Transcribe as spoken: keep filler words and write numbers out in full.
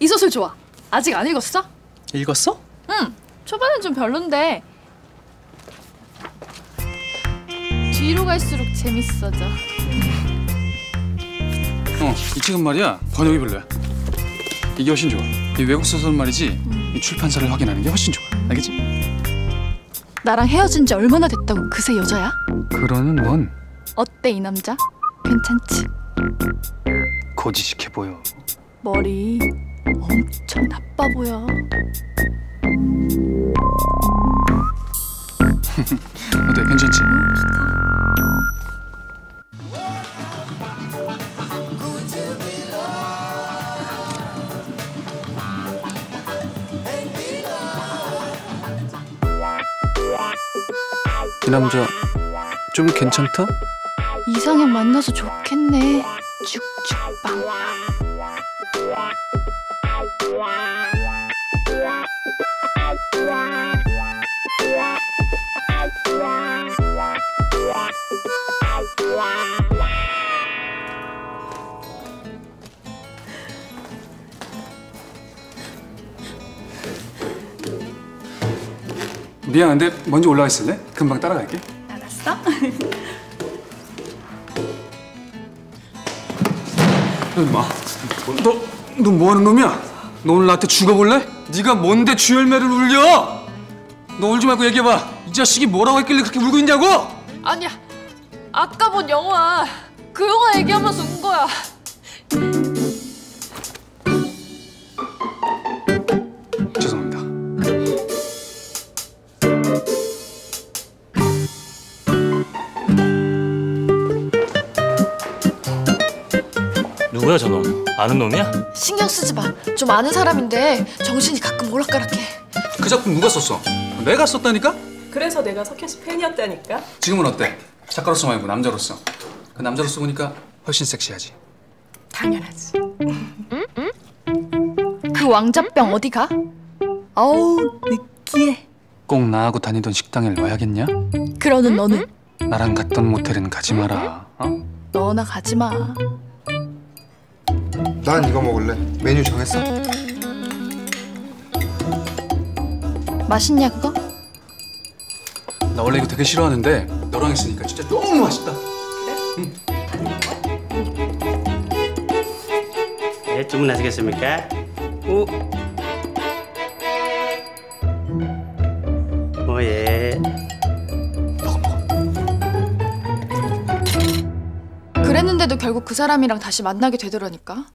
이 소설 좋아. 아직 안 읽었어? 읽었어? 응. 초반은 좀 별론데 뒤로 갈수록 재밌어져. 어, 이 책은 말이야 번역이 별로야. 이게 훨씬 좋아. 이 외국 소설은 말이지 음. 이 출판사를 확인하는 게 훨씬 좋아. 알겠지? 나랑 헤어진 지 얼마나 됐다고 그새 여자야? 그러는 넌 어때 이 남자? 괜찮지? 고지식해 보여. 머리 엄청 나빠 보여. 어때? 괜찮지? 응, 좋다. 이 남자 좀 괜찮다? 이상형 만나서 좋겠네. 쭉쭉빵. 미안한데 먼저 올라와 있을래? 금방 따라갈게. 알았어? 임마, 너, 너 뭐하는 놈이야? 너 오늘 나한테 죽어볼래? 네가 뭔데 주열매를 울려? 너 울지 말고 얘기해봐. 이 자식이 뭐라고 했길래 그렇게 울고 있냐고? 아니야. 아까 본 영화. 그 영화 얘기하면서 운 거야. 죄송합니다. 누구야 저놈? 아는 놈이야? 신경 쓰지 마. 좀 아는 사람인데 정신이 가끔 오락가락해. 그 작품 누가 썼어? 내가 썼다니까? 그래서 내가 석현 씨 팬이었다니까. 지금은 어때? 작가로서 말고 남자로서. 그 남자로서 보니까 훨씬 섹시하지. 당연하지. 그 왕자병 어디 가? 어우 느끼해. 꼭 나하고 다니던 식당에 와야겠냐? 그러는 너는? 나랑 갔던 모텔은 가지 마라. 어? 너나 가지 마. 난 이거 먹을래. 메뉴 정했어? 맛있냐 그거? 나 원래 이거 되게 싫어하는데 너랑 있으니까 진짜 너무 맛있다. 그래? 네, 주문하시겠습니까? 오. 오, 예. 먹어 먹어. 그랬는데도 결국 그 사람이랑 다시 만나게 되더라니까.